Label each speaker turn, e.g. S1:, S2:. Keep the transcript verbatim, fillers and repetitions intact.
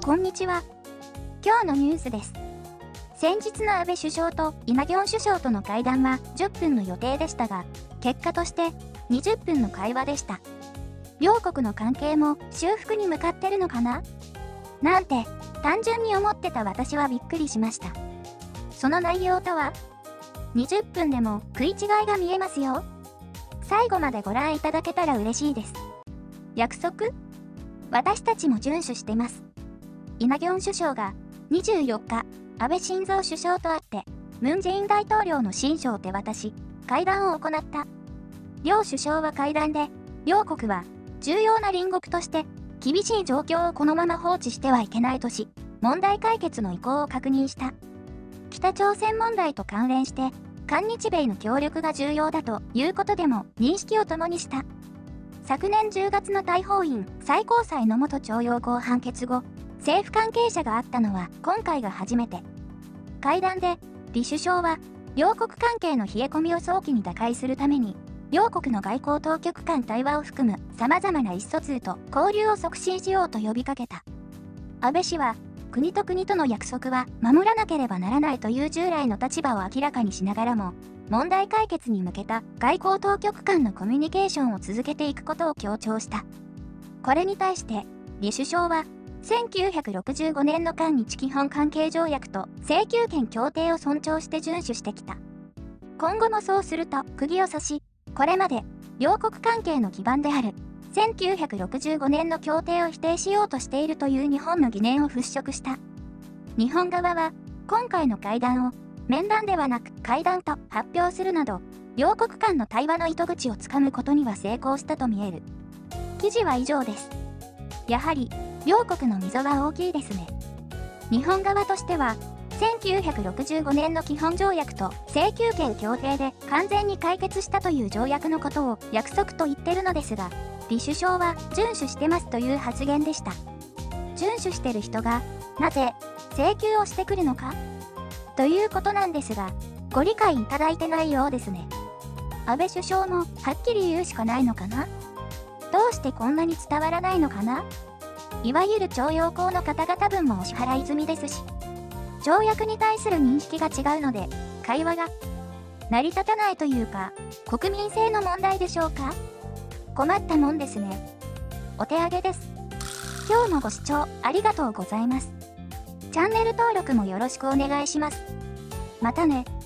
S1: こんにちは。今日のニュースです。先日の安倍首相とイ・ナギョン首相との会談はじゅっぷんの予定でしたが、結果としてにじゅっぷんの会話でした。両国の関係も修復に向かってるのかななんて単純に思ってた私はびっくりしました。その内容とは、にじゅっぷんでも食い違いが見えますよ。最後までご覧いただけたら嬉しいです。約束？私たちも遵守してます。イ・ナギョン首相がにじゅうよっか、安倍晋三首相と会って、ムン・ジェイン大統領の親書を手渡し、会談を行った。両首相は会談で、両国は重要な隣国として、厳しい状況をこのまま放置してはいけないとし、問題解決の意向を確認した。北朝鮮問題と関連して、韓日米の協力が重要だということでも認識を共にした。昨年じゅうがつの大法院最高裁の元徴用工判決後、政府関係者があったのは今回が初めて。会談で、李首相は、両国関係の冷え込みを早期に打開するために、両国の外交当局間対話を含む様々な意思疎通と交流を促進しようと呼びかけた。安倍氏は、国と国との約束は守らなければならないという従来の立場を明らかにしながらも、問題解決に向けた外交当局間のコミュニケーションを続けていくことを強調した。これに対して、李首相は、せんきゅうひゃくろくじゅうごねんの韓日基本関係条約と請求権協定を尊重して遵守してきた。今後もそうすると釘を刺し、これまで両国関係の基盤であるせんきゅうひゃくろくじゅうごねんの協定を否定しようとしているという日本の疑念を払拭した。日本側は今回の会談を面談ではなく会談と発表するなど、両国間の対話の糸口をつかむことには成功したと見える。記事は以上です。やはり両国の溝は大きいですね。日本側としては、せんきゅうひゃくろくじゅうごねんの基本条約と請求権協定で完全に解決したという条約のことを約束と言ってるのですが、李首相は遵守してますという発言でした。遵守してる人が、なぜ請求をしてくるのかということなんですが、ご理解いただいてないようですね。安倍首相もはっきり言うしかないのかな？どうしてこんなに伝わらないのかな？いわゆる徴用工の方々分もお支払い済みですし、条約に対する認識が違うので、会話が成り立たないというか、国民性の問題でしょうか？困ったもんですね。お手上げです。今日もご視聴ありがとうございます。チャンネル登録もよろしくお願いします。またね。